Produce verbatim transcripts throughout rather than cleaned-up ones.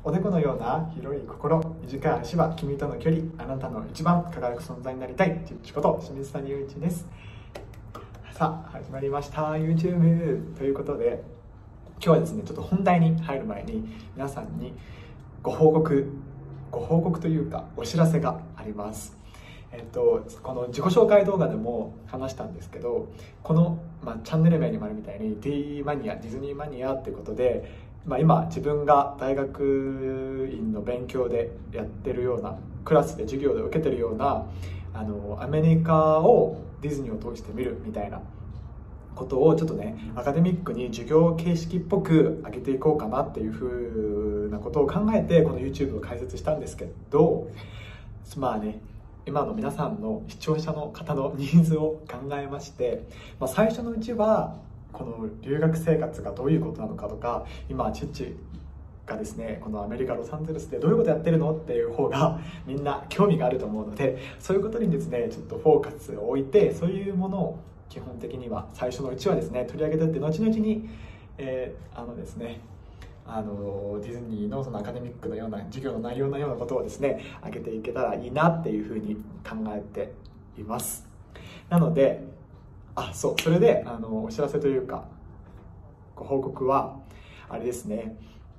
おでこのような広い心、短い足は君との距離、あなたの一番輝く存在になりたいちっちこと清水谷雄一です。さあ始まりました YouTube ということで、今日はですねちょっと本題に入る前に皆さんにご報告ご報告というかお知らせがあります。えっと、この自己紹介動画でも話したんですけど、この、まあ、チャンネル名にもあるみたいに D マニア、ディズニーマニアっていうことで、まあ、今自分が大学院の勉強でやってるようなクラスで授業で受けてるようなあのアメリカをディズニーを通して見るみたいなことをちょっとねアカデミックに授業形式っぽく上げていこうかなっていうふうなことを考えてこの YouTube を開設したんですけど、まあね今の皆さんの視聴者の方のニーズを考えまして、まあ、最初のうちはこの留学生活がどういうことなのかとか、今チッチがですねこのアメリカ・ロサンゼルスでどういうことやってるのっていう方がみんな興味があると思うので、そういうことにですねちょっとフォーカスを置いて、そういうものを基本的には最初のうちはですね取り上げてって、後々に、えー、あのですねあのディズニーのそのアカデミックのような授業の内容のようなことをですね上げていけたらいいなっていうふうに考えています。なのであそうそれであのお知らせというかご報告はあれですね、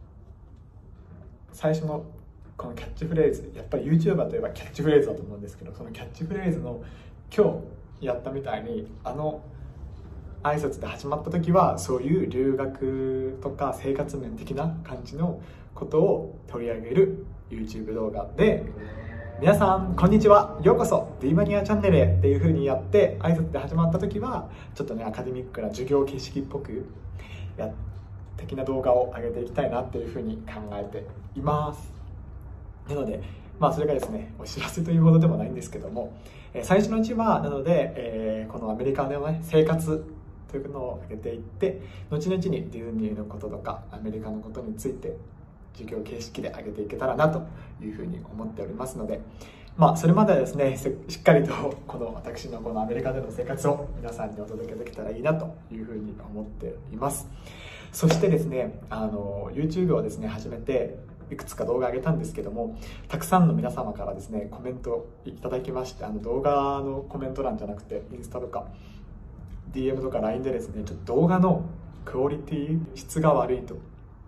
最初のこのキャッチフレーズ、やっぱり YouTuber といえばキャッチフレーズだと思うんですけど、そのキャッチフレーズの今日やったみたいにあの挨拶で始まった時はそういう留学とか生活面的な感じのことを取り上げる YouTube 動画で、皆さんこんにちは、ようこそ D マニアチャンネルへっていう風にやって挨拶で始まった時はちょっとねアカデミックな授業形式っぽくや的な動画を上げていきたいなっていう風に考えています。なのでまあそれがですねお知らせというほどでもないんですけども、えー、最初のうちはなので、えー、このアメリカでの、ね、生活というのを上げていって、後々にディズニーのこととかアメリカのことについて授業形式で上げていけたらなというふうに思っておりますので、まあそれまではですねしっかりとこの私のこのアメリカでの生活を皆さんにお届けできたらいいなというふうに思っています。そしてですねあの YouTube をですね始めていくつか動画上げたんですけども、たくさんの皆様からですねコメントいただきまして、あの動画のコメント欄じゃなくてインスタとか ディーエム とか ライン でですねちょっと動画のクオリティ質が悪いと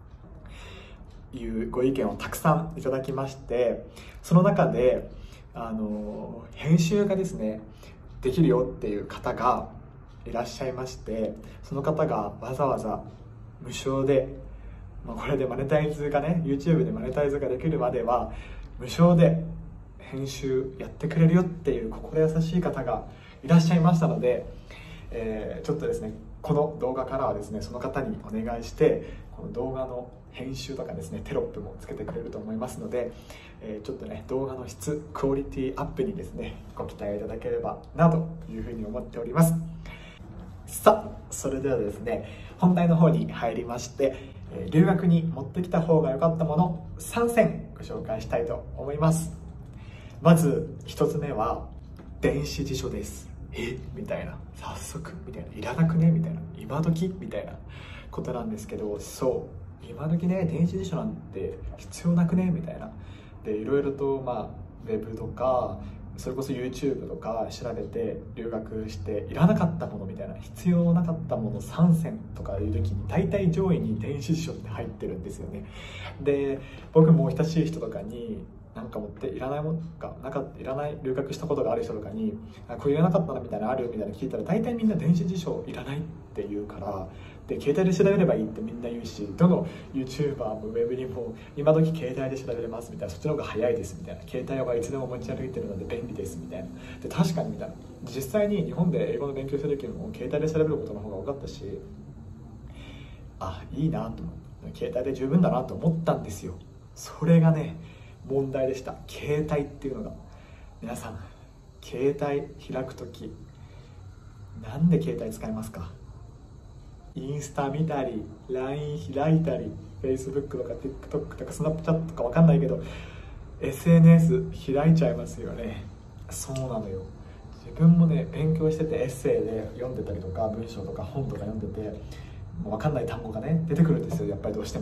いうご意見をたくさんいただきまして、その中であの編集がですねできるよっていう方がいらっしゃいまして、その方がわざわざ無償で、まあ、これでマネタイズがね YouTube でマネタイズができるまでは無償で編集やってくれるよっていう心優しい方がいらっしゃいましたので、えー、ちょっとですねこの動画からはですねその方にお願いしてこの動画の編集とかですねテロップもつけてくれると思いますので、えー、ちょっとね動画の質クオリティアップにですねご期待いただければなというふうに思っております。さあそれではですね本題の方に入りまして、えー、留学に持ってきた方が良かったものさんせんご紹介したいと思います。まずひとつめは電子辞書です。えみたいな、早速みたいな、いらなくねみたいな、今時みたいなことなんですけど、そう今時ね電子辞書なんて必要なくねみたいなで、いろいろとまあウェブとかそれこそ YouTube とか調べて留学していらなかったものみたいな、必要なかったものさんせんとかいう時に大体上位に電子辞書って入ってるんですよね。で僕も親しい人とかになんか持っていらないものがなかったいらない留学したことがある人とかにこれいらなかったなみたいなあるみたいな聞いたら、大体みんな電子辞書いらないって言うから、で携帯で調べればいいってみんな言うし、どの YouTuber もウェブにも今時携帯で調べれますみたいな、そっちの方が早いですみたいな、携帯はいつでも持ち歩いてるので便利ですみたいな、で確かにみたいな、実際に日本で英語の勉強する時も携帯で調べることの方が多かったし、あいいなと思って、携帯で十分だなと思ったんですよ。それがね問題でした。携帯っていうのが、皆さん携帯開くときなんで携帯使いますか？インスタ見たり ライン 開いたり Facebook とか TikTok とか Snapchat とかわかんないけど エスエヌエス 開いちゃいますよね。そうなのよ。自分もね勉強しててエッセイで読んでたりとか文章とか本とか読んでてもう分かんない単語がね出てくるんですよ、やっぱりどうしても。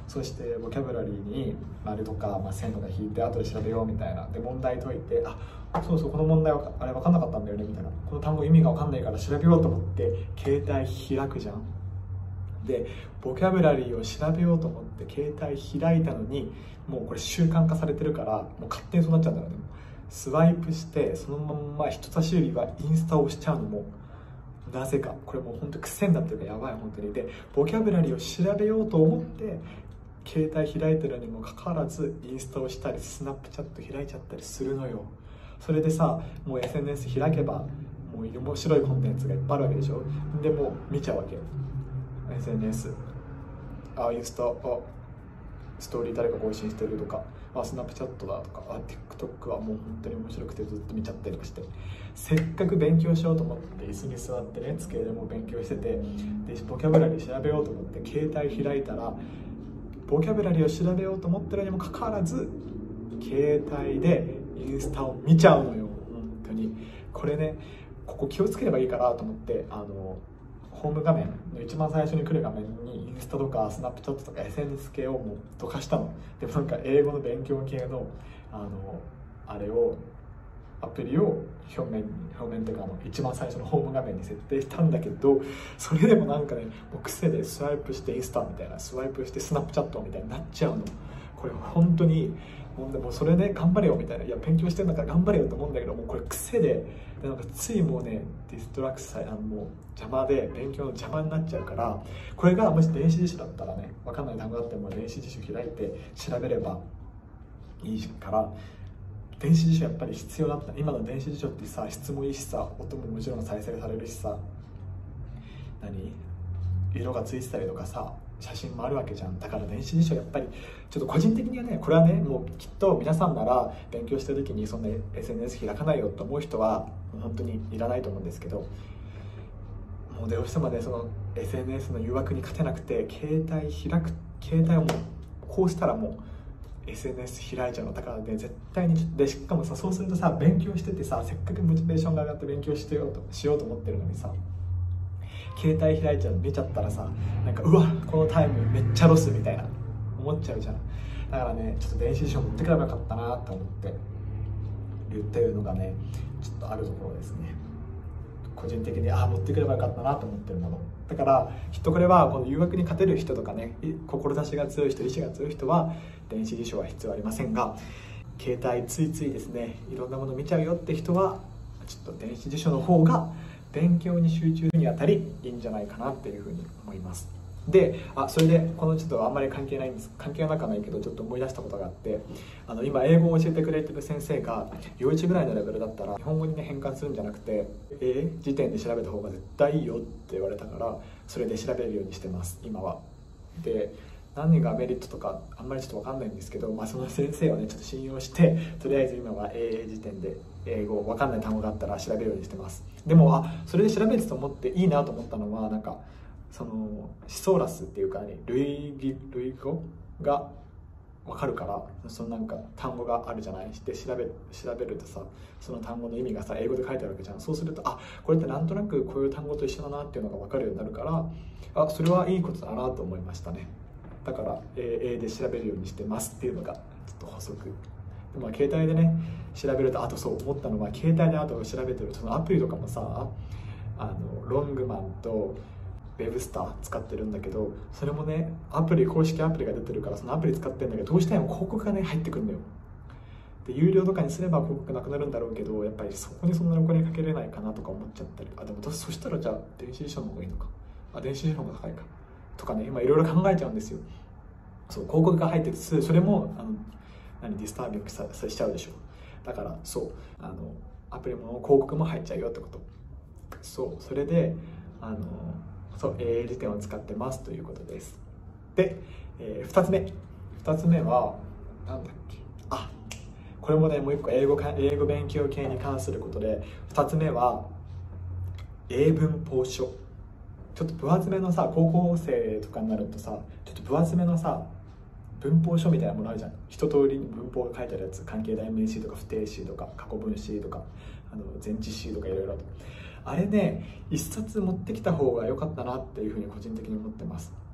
そしてボキャブラリーに丸とか、まあ、線とか引いて後で調べようみたいな。で問題解いて、あ、そうそうこの問題はあれ分かんなかったんだよねみたいな、この単語意味が分かんないから調べようと思って携帯開くじゃん。でボキャブラリーを調べようと思って携帯開いたのに、もうこれ習慣化されてるからもう勝手にそうなっちゃうんだよね。スワイプしてそのまんま人差し指はインスタを押しちゃうのもなぜか。これもう本当癖になってるからやばい本当に。でボキャブラリーを調べようと思って携帯開いてるにもかかわらずインスタをしたりスナップチャット開いちゃったりするのよ。それでさ、もう エスエヌエス 開けばもう面白いコンテンツがいっぱいあるわけでしょ。でもう見ちゃうわけ エスエヌエス。 あ、インスタ、あ、ストーリー誰か更新してるとか、あ、スナップチャットだとか、あ、TikTok はもう本当に面白くてずっと見ちゃったりとかして、せっかく勉強しようと思って椅子に座ってね、机でも勉強してて、でボキャブラリー調べようと思って携帯開いたら、ボキャブラリーを調べようと思ってるにもかかわらず携帯でインスタを見ちゃうのよ。本当にこれね、ここ気をつければいいかなと思って、あのホーム画面の一番最初に来る画面にインスタとかスナップチャットとか エスエヌエス 系をもうどかしたの。でもなんか英語の勉強系のあのあれをアプリを表面に表面っていうかあの一番最初のホーム画面に設定したんだけど、それでもなんかね、もう癖でスワイプしてインスタみたいな、スワイプしてスナップチャットみたいになっちゃうの。これ本当にもうでもそれね、頑張れよみたいな、いや勉強してるんだから頑張れよと思うんだけど、もうこれ癖で、でなんかついもうねディストラクさあのもう邪魔で勉強の邪魔になっちゃうから、これがもし電子辞書だったらね、分かんない単語だっても電子辞書開いて調べればいいから、電子辞書やっぱり必要だった。今の電子辞書ってさ、質もいいしさ、音ももちろん再生されるしさ、何色がついてたりとかさ、写真もあるわけじゃん。だから電子辞書やっぱりちょっと個人的にはね、これはね、もうきっと皆さんなら勉強してる時にそんな エスエヌエス 開かないよと思う人は本当にいらないと思うんですけど、もうどうしてもね、その エスエヌエス の誘惑に勝てなくて携帯開く、携帯をもうこうしたらもうエスエヌエス 開いちゃうの。だからね、絶対に。でしかもさ、そうするとさ、勉強しててさ、せっかくモチベーションが上がって勉強してようとしようと思ってるのにさ、携帯開いちゃうの見ちゃったらさ、なんかうわこのタイムめっちゃロスみたいな思っちゃうじゃん。だからね、ちょっと電子辞書持ってくればよかったなと思って言ってるのがね、ちょっとあるところですね。個人的にああ持ってくればよかったなと思ってるものだから、きっとこれはこの誘惑に勝てる人とかね、志が強い人、意志が強い人は電子辞書は必要ありませんが、携帯ついついですね、いろんなもの見ちゃうよって人はちょっと電子辞書の方が勉強に集中するにあたりいいんじゃないかなっていうふうに思います。で、あ、それでこのちょっとあんまり関係ないんです、関係はなくはないけどちょっと思い出したことがあって、あの今英語を教えてくれてる先生が幼稚ぐらいのレベルだったら日本語にね変換するんじゃなくて、英時点で調べた方が絶対いいよって言われたから、それで調べるようにしてます今は。で、何がメリットとかあんまりちょっと分かんないんですけど、まあ、その先生をねちょっと信用して、とりあえず今は英英時点で英語分かんない単語があったら調べるようにしてます。でもあそれで調べてと思っていいなと思ったのは、なんかそのシソーラスっていうかね、類義類語が分かるから、そのなんか単語があるじゃない。で調べ調べるとさ、その単語の意味がさ英語で書いてあるわけじゃん。そうするとあこれってなんとなくこういう単語と一緒だなっていうのが分かるようになるから、あそれはいいことだなと思いましたね。だから英で調べるようにしてますっていうのがちょっと補足。でも携帯でね調べると、あとそう思ったのは、携帯であと調べてるそのアプリとかもさ、あのロングマンとウェブスター使ってるんだけど、それもねアプリ公式アプリが出てるからそのアプリ使ってるんだけど、どうしても広告がね入ってくるんだよ。で有料とかにすれば広告なくなるんだろうけど、やっぱりそこにそんなにお金かけれないかなとか思っちゃったり、あでもそしたらじゃあ電子辞書の方がいいのか、あ電子辞書の方が高いかとかね、今いろいろ考えちゃうんですよ。そう広告が入ってて、それもあの何ディスタービングさしちゃうでしょ。だからそうあのアプリも広告も入っちゃうよってこと。そうそれであのそう英辞典を使ってますということです。で、えー、ふたつめふたつめはなんだっけ、あこれもねもう一個英語か英語勉強系に関することで、ふたつめは英文法書。ちょっと分厚めのさ、高校生とかになるとさ、ちょっと分厚めのさ文法書みたいなものあるじゃん。一通り文法が書いてあるやつ、関係代名詞とか不定詞とか過去分詞とかあの前置詞とかいろいろと、あれね一冊持ってきた方が良かったなっていうふうに個人的に思ってます。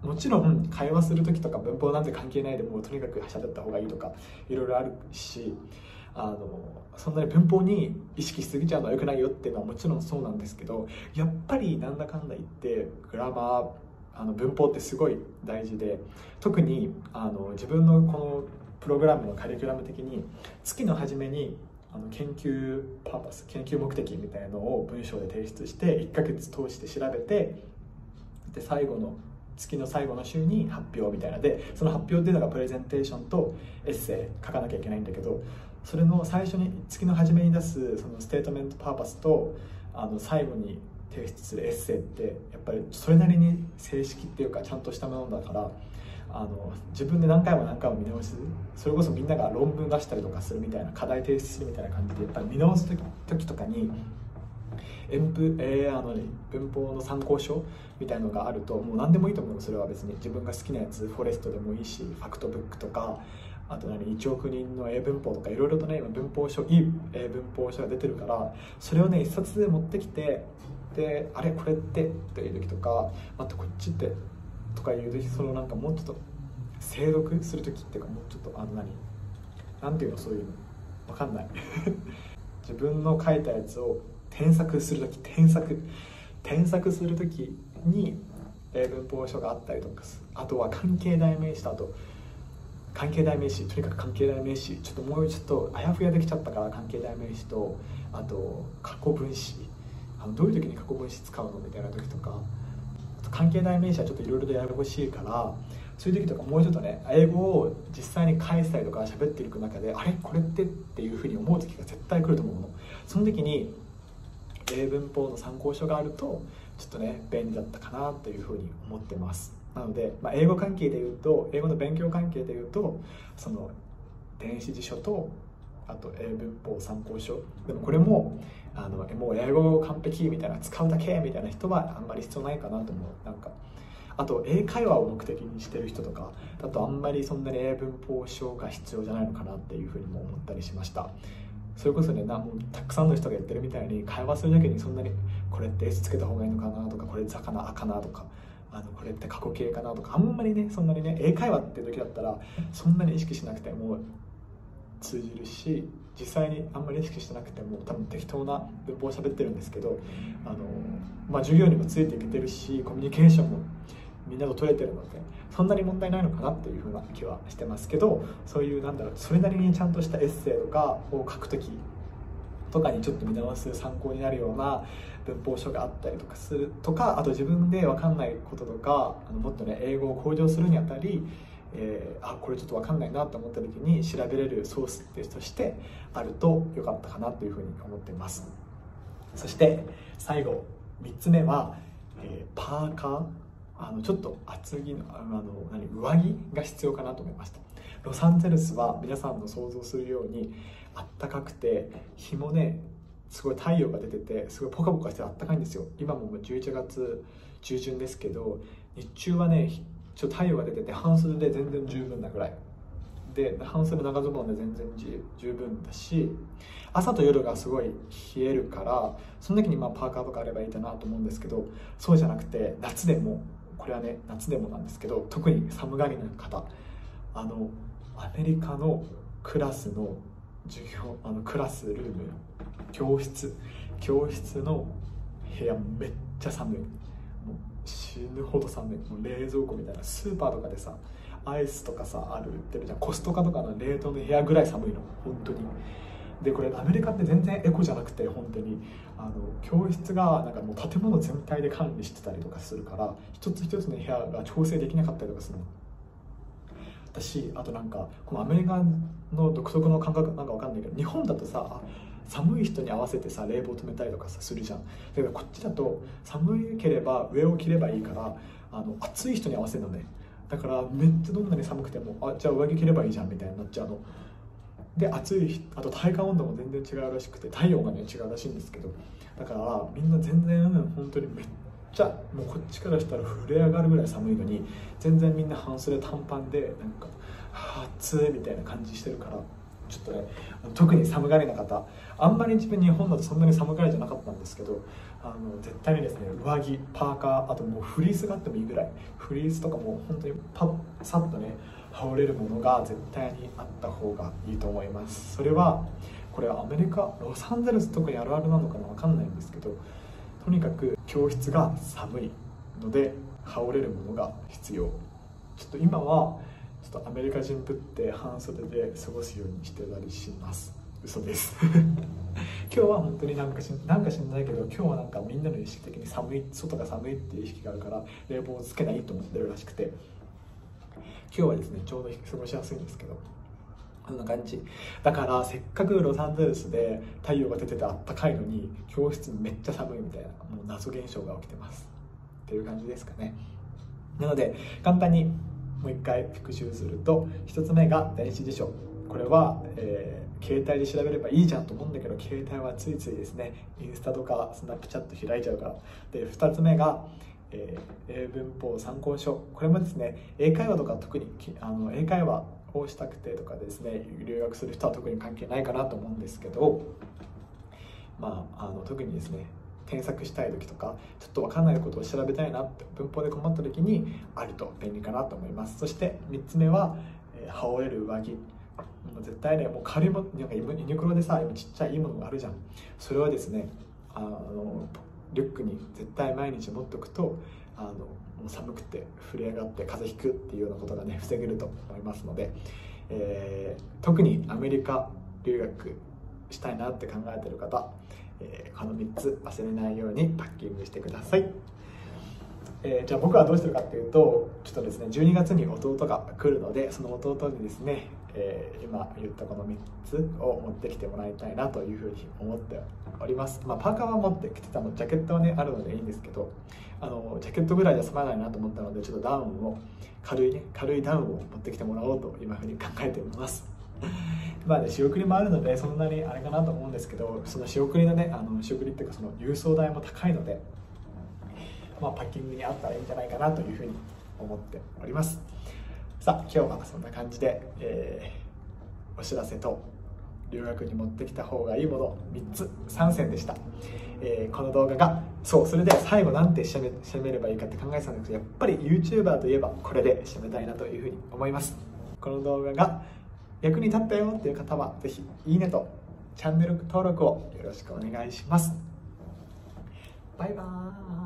もちろん会話する時とか文法なんて関係ないでもうとにかく喋った方がいいとかいろいろあるし、あのそんなに文法に意識しすぎちゃうのは良くないよっていうのはもちろんそうなんですけど、やっぱりなんだかんだ言ってグラマー、あの文法ってすごい大事で、特にあの自分のこのプログラムのカリキュラム的に月の初めにあの研究パーパス、研究目的みたいなのを文章で提出していっかげつ通して調べて、で最後の月の最後の週に発表みたいなで、その発表っていうのがプレゼンテーションとエッセイ書かなきゃいけないんだけど、それの最初に月の初めに出すそのステートメントパーパスとあの最後に提出するエッセイってやっぱりそれなりに正式っていうかちゃんとしたものだから、あの自分で何回も何回も見直す、それこそみんなが論文出したりとかするみたいな、課題提出するみたいな感じでやっぱり見直す時時とかに演文、えー、あの文法の参考書みたいのがあるともう何でもいいと思う。それは別に自分が好きなやつ、フォレストでもいいし、ファクトブックとか、あと何いちおく人の英文法とかいろいろとね今文法書、いい英文法書が出てるから、それをね一冊で持ってきて、であれこれってっていう時とか、待ってこっちってとかいう時、そのなんかもうちょっと精読する時っていうか、もうちょっとあの何なんていうの、そういうのわかんない自分の書いたやつを添削する時、添削添削する時に英文法書があったりとか、あとは関係代名詞と、あと関係代名詞、とにかく関係代名詞、ちょっともうちょっとあやふやできちゃったから、関係代名詞と、あと過去分詞、あのどういう時に過去分詞使うのみたいな時とか、あと関係代名詞はちょっといろいろとややこしいから、そういう時とかもうちょっとね英語を実際に返したりとか喋っていく中で、あれこれってっていうふうに思う時が絶対来ると思うの。その時に英文法の参考書があるとちょっとね便利だったかなというふうに思ってます。なので、まあ、英語関係で言うと、英語の勉強関係で言うと、その電子辞書とあと英文法参考書、でもこれもあのもう英語完璧みたいな、使うだけみたいな人はあんまり必要ないかなと思う。なんかあと英会話を目的にしてる人とかだとあんまりそんなに英文法書が必要じゃないのかなっていうふうにも思ったりしました。それこそね、なもうたくさんの人が言ってるみたいに、会話するだけにそんなにこれって S つけた方がいいのかなとか、これ「ざ」かな「あ」かなとか、あのこれって過去形かなとか、あんまりねそんなにね、英会話っていう時だったらそんなに意識しなくても通じるし、実際にあんまり意識してなくても多分適当な文法を喋ってるんですけど、あの、まあ、授業にもついていけてるし、コミュニケーションもみんなと取れてるのでそんなに問題ないのかなっていうふうな気はしてますけど、そういうなんだろう、それなりにちゃんとしたエッセイとかを書くときとかにちょっと見直す参考になるような文法書があったりとかするとか、あと自分で分かんないこととか、あのもっとね英語を向上するにあたり、えー、あこれちょっと分かんないなと思った時に調べれるソースとしてあると良かったかなというふうに思っています。そして最後みっつめは、えー、パーカー、あのちょっと厚着の、あの何上着が必要かなと思いました。ロサンゼルスは皆さんの想像するようにあったかくて、日もねすごい太陽が出てて、すごいポカポカしてあったかいんですよ。今もじゅういちがつ中旬ですけど、日中はねちょっと太陽が出てて半袖で全然十分なぐらいで、半袖長ズボンで全然十分だし、朝と夜がすごい冷えるから、その時にまあパーカーとかあればいいかなと思うんですけど、そうじゃなくて夏でも、これはね夏でもなんですけど、特に寒がりな方、あのアメリカのクラスの授業、あのクラスルーム、教室教室の部屋めっちゃ寒い、もう死ぬほど寒い。もう冷蔵庫みたいな、スーパーとかでさアイスとかさある売ってるじゃん、コストコとかの冷凍の部屋ぐらい寒いの本当に。でこれアメリカって全然エコじゃなくて、本当にあの教室がなんかもう建物全体で管理してたりとかするから、一つ一つの部屋が調整できなかったりとかするの。私あとなんかこのアメリカの独特の感覚なんかわかんないけど、日本だとさ寒い人に合わせてさ冷房止めたりとかさするじゃん。だからこっちだと寒ければ上を着ればいいから、あの暑い人に合わせるのね。だからめっちゃどんなに寒くても、あじゃあ上着着ればいいじゃんみたいになっちゃうので、暑い、あと体感温度も全然違うらしくて、体温がね違うらしいんですけど、だからみんな全然本当にめっちゃもうこっちからしたら震え上がるぐらい寒いのに、全然みんな半袖短パンでなんかはあ暑いみたいな感じしてるから、 ちょっとね、特に寒がりな方、あんまり自分日本だとそんなに寒がりじゃなかったんですけど、あの絶対にですね、上着、パーカー、あともうフリースがあってもいいぐらい、フリースとかも本当にパッサッとね羽織れるものが絶対にあった方がいいと思います。それはこれはアメリカ、ロサンゼルス特にあるあるなのかな、分かんないんですけど、とにかく教室が寒いので羽織れるものが必要。ちょっと今はちょっとアメリカ人ぶって半袖で過ごすようにしてたりします。嘘です今日は本当になんかしなんか知んないけど、今日はなんかみんなの意識的に寒い、外が寒いっていう意識があるから冷房をつけないと思ってるらしくて、今日はですねちょうど過ごしやすいんですけど、こんな感じだから、せっかくロサンゼルスで太陽が出ててあったかいのに教室めっちゃ寒いみたいな、もう謎現象が起きてますっていう感じですかね。なので簡単にもう一回復習すると、ひとつめが電子辞書。これは、えー、携帯で調べればいいじゃんと思うんだけど、携帯はついついですねインスタとかスナップチャット開いちゃうから。でふたつめが、えー、英文法参考書。これもですね英会話とか特にあの英会話をしたくてとかですね留学する人は特に関係ないかなと思うんですけど、まあ、あの特にですね添削したい時とかちょっと分かんないことを調べたいなって、文法で困った時にあると便利かなと思います。そしてみっつめは、えー、羽織れる上着。もう絶対ね、もう軽いもなんかユニクロでさ今ちっちゃいいいものがあるじゃん。それはですねあのリュックに絶対毎日持っておくと、あのもう寒くて震え上がって風邪ひくっていうようなことがね防げると思いますので、えー、特にアメリカ留学したいなって考えてる方、えー、このみっつ忘れないようにパッキングしてください。えー、じゃあ僕はどうしてるかっていうと、ちょっとですねじゅうにがつに弟が来るので、その弟にですね、えー、今言ったこのみっつを持ってきてもらいたいなというふうに思っております。まあ、パーカーは持ってきてたの、ジャケットはねあるのでいいんですけど、あのジャケットぐらいじゃ済まないなと思ったので、ちょっとダウンを軽いね軽いダウンを持ってきてもらおうと今ふうに考えておりますまあね、仕送りもあるのでそんなにあれかなと思うんですけど、その仕送りのねあの仕送りっていうかその郵送代も高いので、まあ、パッキングにあったらいいんじゃないかなというふうに思っております。さあ今日はそんな感じで、えー、お知らせと留学に持ってきた方がいいものみっつさんせんでした。えー、この動画がそうそれで最後なんて締め、締めればいいかって考えてたんですけど、やっぱり YouTuber といえばこれで締めたいなというふうに思います。この動画が役に立ったよっていう方はぜひいいねとチャンネル登録をよろしくお願いします。バイバーイ。